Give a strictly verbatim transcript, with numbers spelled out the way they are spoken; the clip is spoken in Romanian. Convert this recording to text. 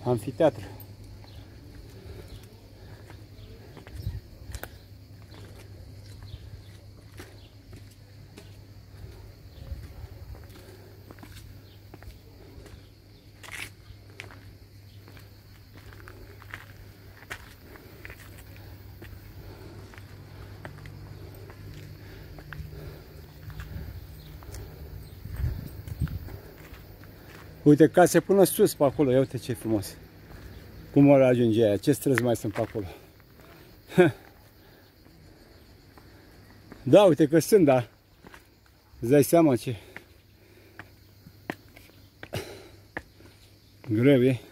Amfiteatru. Uite, ca se până sus pe acolo, ia uite ce frumos. Cum ori ajunge aia, ce străzi mai sunt pe acolo. Da, uite că sunt, da. Îți dai seama ce greu e.